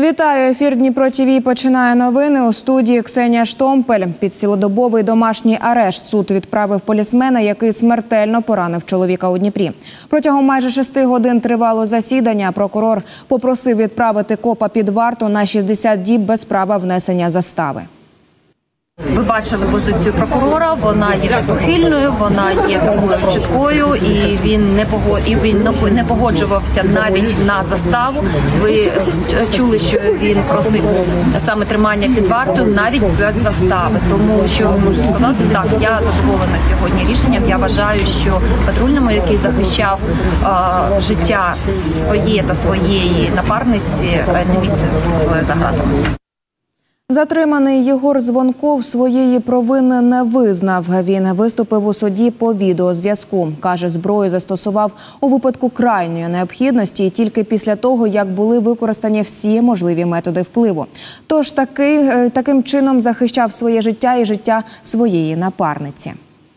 Вітаю! Ефір Дніпро ТВ починає новини. У студії Ксенія Штомпель. Під цілодобовий домашній арешт суд відправив полісмена, який смертельно поранив чоловіка у Дніпрі. Протягом майже 6 годин тривало засідання. Прокурор попросив відправити копа під варту на 60 діб без права внесення застави. Ви бачили позицію прокурора, вона є непохильною, вона є чіткою, і він не погоджувався навіть на заставу. Ви чули, що він просив саме тримання під вартою навіть без застави. Тому що можу сказати, так, я задоволена сьогодні рішенням. Я вважаю, що патрульному, який захищав життя своє та своєї напарниці, не місце за ґратами. Затриманий Єгор Звонков своєї провини не визнав. Він виступив у суді по відеозв'язку. Каже, зброю застосував у випадку крайньої необхідності і тільки після того, як були використані всі можливі методи впливу. Тож таким чином захищав своє життя і життя своєї напарниці.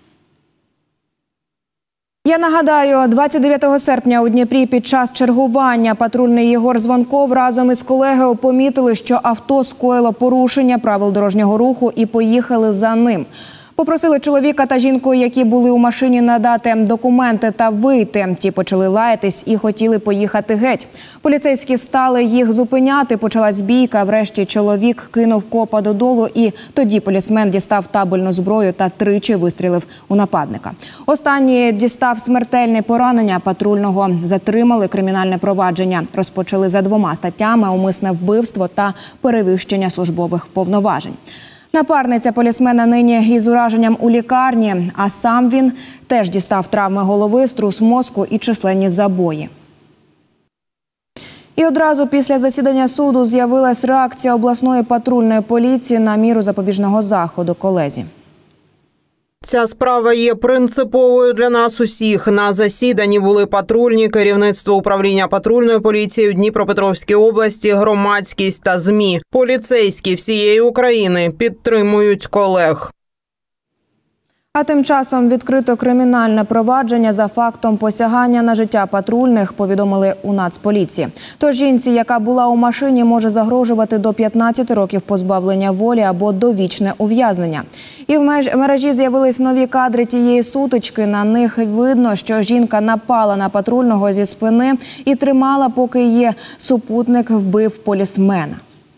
Я нагадаю, 29 серпня у Дніпрі під час чергування патрульний Єгор Звонков разом із колегою помітили, що авто скоїло порушення правил дорожнього руху і поїхали за ним. Попросили чоловіка та жінку, які були у машині, надати документи та вийти. Ті почали лаятись і хотіли поїхати геть. Поліцейські стали їх зупиняти, почалась бійка. Врешті чоловік кинув копа додолу і тоді полісмен дістав табельну зброю та тричі вистрілив у нападника. Останній дістав смертельне поранення. Патрульного затримали, кримінальне провадження розпочали за 2 статтями – умисне вбивство та перевищення службових повноважень. Напарниця полісмена нині із ураженням у лікарні, а сам він теж дістав травми голови, струс мозку і численні забої. І одразу після засідання суду з'явилась реакція обласної патрульної поліції на міру запобіжного заходу колезі. Ця справа є принциповою для нас усіх. На засіданні були патрульні, керівництво управління патрульної поліції у Дніпропетровській області, громадськість та ЗМІ. Поліцейські всієї України підтримують колег. А тим часом відкрито кримінальне провадження за фактом посягання на життя патрульних, повідомили у Нацполіції. Тож жінці, яка була у машині, може загрожувати до 15 років позбавлення волі або довічне ув'язнення. І в мережі з'явились нові кадри тієї сутички. На них видно, що жінка напала на патрульного зі спини і тримала, поки її супутник вбив полісмена.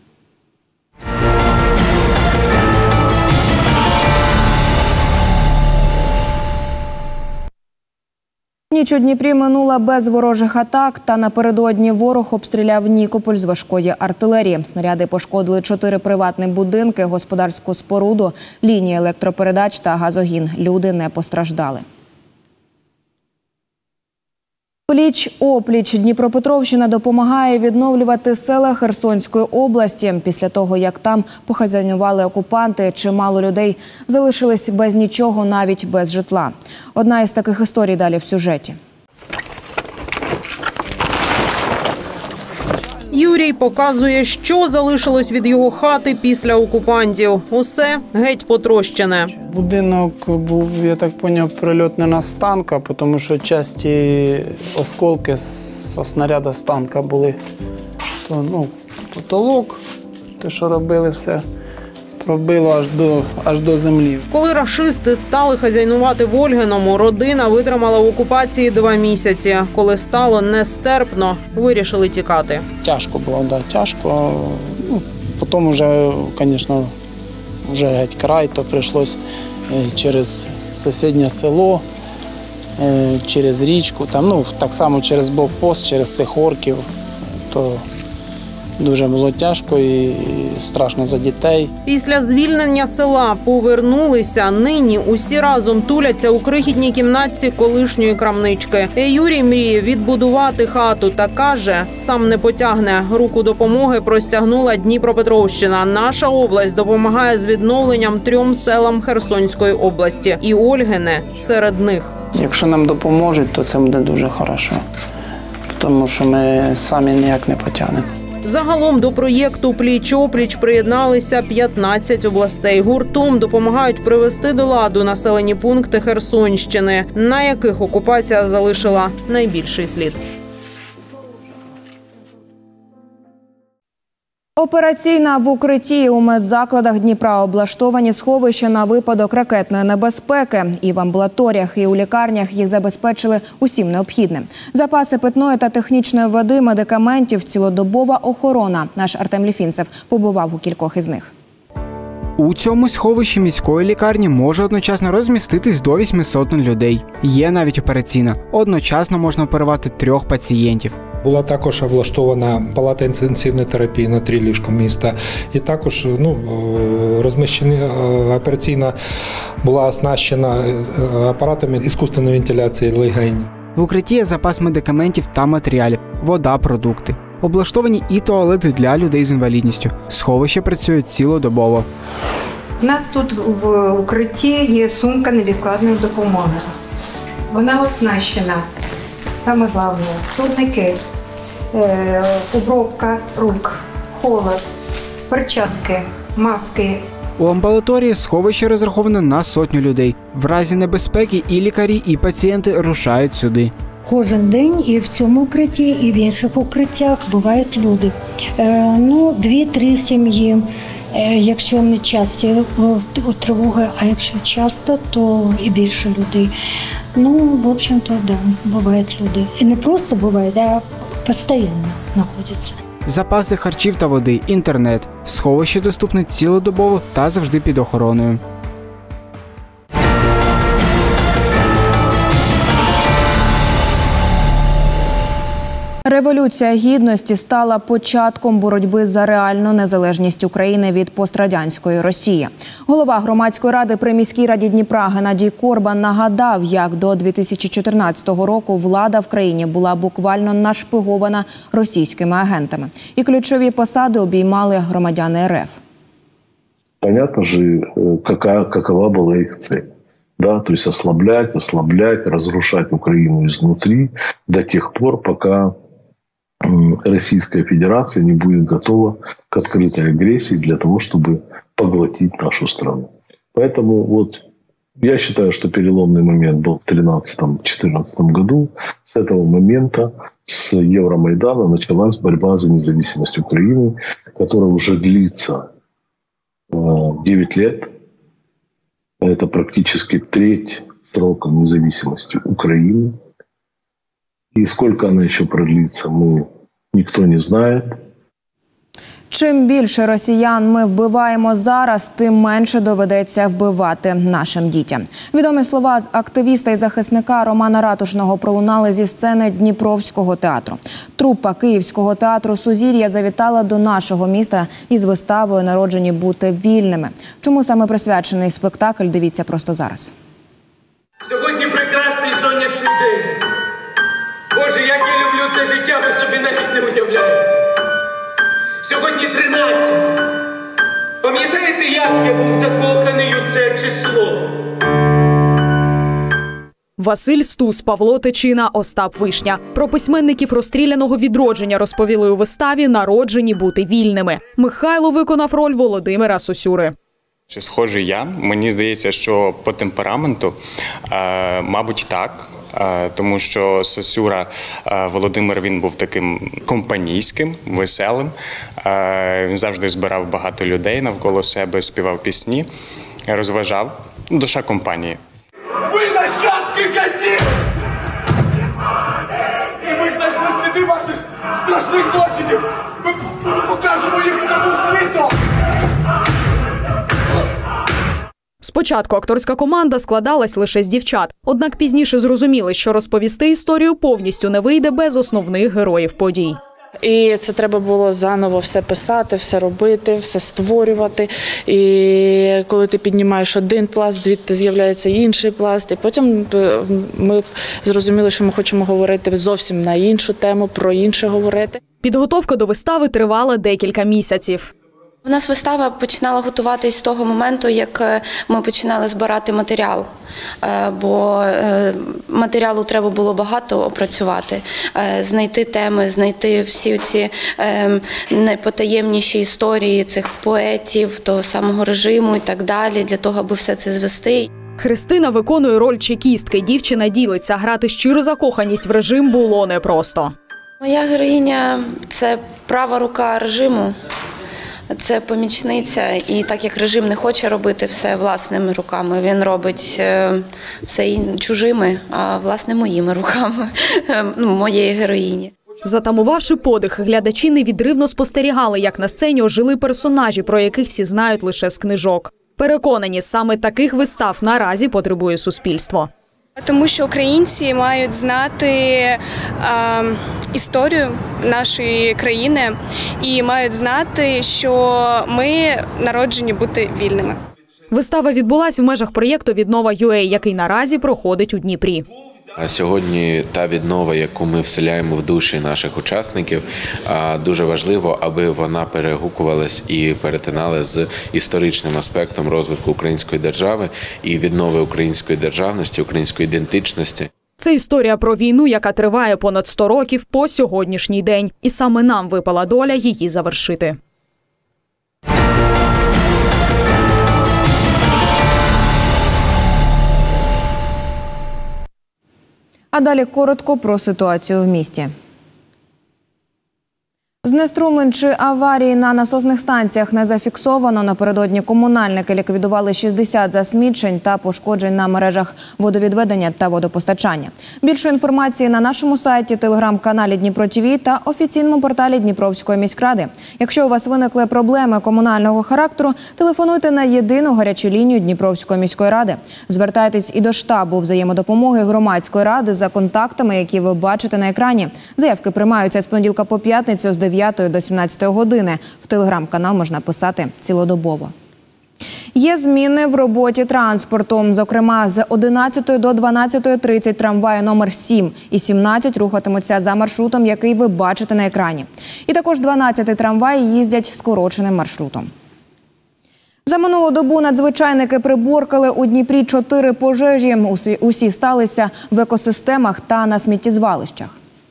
Ніч у Дніпрі минула без ворожих атак, та напередодні ворог обстріляв Нікополь з важкої артилерії. Снаряди пошкодили 4 приватні будинки, господарську споруду, лінії електропередач та газогін. Люди не постраждали. Пліч-опліч Дніпропетровщина допомагає відновлювати села Херсонської області. Після того, як там похазяйнували окупанти, чимало людей залишились без нічого, навіть без житла. Одна із таких історій далі в сюжеті. Юрій показує, що залишилось від його хати після окупантів. Усе геть потрощене. Будинок був, я так зрозумів, прильотний на з танка, тому що часті осколки з снаряду з танка були. То, потолок, те, що робили, все пробило аж до землі. Коли рашисти стали хазяйнувати в Ольгиному, родина витримала в окупації 2 місяці. Коли стало нестерпно, вирішили тікати. Тяжко було, тяжко. Потім вже, звісно, вже геть край, то прийшлось через сусіднє село, через річку, так само через блокпост, через цих орків. То дуже було тяжко і страшно за дітей. Після звільнення села повернулися. Нині усі разом туляться у крихітній кімнатці колишньої крамнички. Юрій мріє відбудувати хату та каже, сам не потягне. Руку допомоги простягнула Дніпропетровщина. Наша область допомагає з відновленням 3 селам Херсонської області. І Ольгине серед них. Якщо нам допоможуть, то це буде дуже добре. Тому що ми самі ніяк не потягнемо. Загалом до проєкту «Пліч-опліч» приєдналися 15 областей. Гуртом допомагають привести до ладу населені пункти Херсонщини, на яких окупація залишила найбільший слід. Операційна в укритті. У медзакладах Дніпра облаштовані сховища на випадок ракетної небезпеки. І в амбулаторіях, і у лікарнях їх забезпечили усім необхідним. Запаси питної та технічної води, медикаментів, цілодобова охорона. Наш Артем Ліфінцев побував у кількох із них. У цьому сховищі міської лікарні може одночасно розміститись до 800 людей. Є навіть операційна. Одночасно можна оперувати 3 пацієнтів. Була також облаштована палата інтенсивної терапії на 3 ліжка міста. І також операційна була оснащена апаратами іскусственної вентиляції легень. В укритті є запас медикаментів та матеріалів, вода, продукти. Облаштовані і туалети для людей з інвалідністю. Сховище працює цілодобово. У нас тут в укритті є сумка невідкладної допомоги. Вона оснащена, саме головне, турникет, обробка рук, холод, перчатки, маски. У амбулаторії сховище розраховано на 100 людей. В разі небезпеки і лікарі, і пацієнти рушають сюди. Кожен день і в цьому укритті, і в інших укриттях бувають люди. 2-3 сім'ї, якщо не часті тривоги, а якщо часто, то і більше людей. В общем-то, да, бувають люди. І не просто бувають, а постійно знаходяться. Запаси харчів та води, інтернет. Сховище доступне цілодобово та завжди під охороною. Революція Гідності стала початком боротьби за реальну незалежність України від пострадянської Росії. Голова громадської ради при міській раді Дніпра Геннадій Корбан нагадав, як до 2014 року влада в країні була буквально нашпигована російськими агентами. І ключові посади обіймали громадяни РФ. Понятно же, какова была их цель. Да, то есть ослаблять, разрушать Украину изнутри до тех пор, пока Российская Федерация не будет готова к открытой агрессии для того, чтобы поглотить нашу страну. Поэтому я считаю, что переломный момент был в 2013-2014 году. С этого момента, с Евромайдана, началась борьба за независимость Украины, которая уже длится 9 лет. Это практически треть срока независимости Украины. И сколько она еще продлится, никто не знает. Чим більше росіян ми вбиваємо зараз, тим менше доведеться вбивати нашим дітям. Відомі слова з активіста і захисника Романа Ратушного пролунали зі сцени Дніпровського театру. Трупа Київського театру «Сузір'я» завітала до нашого міста із виставою «Народжені бути вільними». Чому саме присвячений спектакль, дивіться просто зараз. Сьогодні прекрасний сонячний день. Боже, як я люблю це життя, ви собі навіть не уявляєте. Сьогодні 13. Пам'ятаєте, як я був закоханий у це число? Василь Стус, Павло Тичина, Остап Вишня. Про письменників розстріляного відродження розповіли у виставі «Народжені бути вільними». Михайло виконав роль Володимира Сосюри. Чи схожий я? Мені здається, що по темпераменту, мабуть, так. Тому що Сосюра Володимир, він був таким компанійським, веселим. Він завжди збирав багато людей навколо себе, співав пісні, розважав. Душа компанії. Ви нащадки катів! І ми знайшли сліди ваших страшних злочинів! Ми покажемо їх всьому світу! Спочатку акторська команда складалась лише з дівчат. Однак пізніше зрозуміли, що розповісти історію повністю не вийде без основних героїв подій. І це треба було заново все писати, все робити, все створювати. І коли ти піднімаєш один пласт, звідти з'являється інший пласт. І потім ми зрозуміли, що ми хочемо говорити зовсім на іншу тему, про інше говорити. Підготовка до вистави тривала декілька місяців. У нас вистава починала готуватись з того моменту, як ми починали збирати матеріал. Бо матеріалу треба було багато опрацювати, знайти теми, знайти всі ці найпотаємніші історії цих поетів, того самого режиму і так далі, для того, аби все це звести. Христина виконує роль чекістки. Дівчина ділиться. Грати щиру закоханість в режим було непросто. Моя героїня – це права рука режиму. Це помічниця, і так як режим не хоче робити все власними руками, він робить все чужими, а власне моїми руками, моєї героїні. Затамувавши подих, глядачі невідривно спостерігали, як на сцені ожили персонажі, про яких всі знають лише з книжок. Переконані, саме таких вистав наразі потребує суспільство. Тому що українці мають знати історію нашої країни і мають знати, що ми народжені бути вільними. Вистава відбулась в межах проєкту «Віднова.UA», який наразі проходить у Дніпрі. А сьогодні та віднова, яку ми вселяємо в душі наших учасників, дуже важливо, аби вона перегукувалась і перетинала з історичним аспектом розвитку української держави і віднови української державності, української ідентичності. Це історія про війну, яка триває понад 100 років по сьогоднішній день. І саме нам випала доля її завершити. А далі коротко про ситуацію в місті. Знеструмлень чи аварії на насосних станціях не зафіксовано. Напередодні комунальники ліквідували 60 засмічень та пошкоджень на мережах водовідведення та водопостачання. Більше інформації на нашому сайті, телеграм-каналі Дніпро ТВ та офіційному порталі Дніпровської міськради. Якщо у вас виникли проблеми комунального характеру, телефонуйте на єдину гарячу лінію Дніпровської міської ради. Звертайтесь і до штабу взаємодопомоги громадської ради за контактами, які ви бачите на екрані. Заявки приймаються з понеділка по п'ятницю з 9 до 17 години. В телеграм-канал можна писати цілодобово. Є зміни в роботі транспорту. Зокрема, з 11 до 12:30 трамваї номер 7 і 17 рухатимуться за маршрутом, який ви бачите на екрані. І також 12 трамваї їздять скороченим маршрутом. За минулу добу надзвичайники приборкали у Дніпрі 4 пожежі. Усі сталися в екосистемах та на сміттєзвалищах.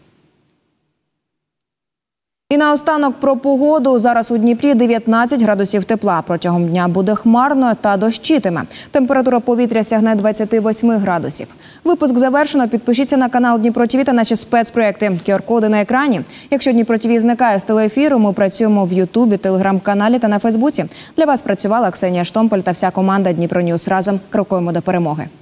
І наостанок про погоду. Зараз у Дніпрі 19 градусів тепла. Протягом дня буде хмарно та дощитиме. Температура повітря сягне 28 градусів. Випуск завершено. Підпишіться на канал Дніпро ТВ та наші спецпроекти. QR-коди на екрані. Якщо Дніпро ТВ зникає з телеефіру, ми працюємо в Ютубі, Телеграм-каналі та на Фейсбуці. Для вас працювала Ксенія Штомполь та вся команда Дніпро Ньюс. Разом крокуємо до перемоги.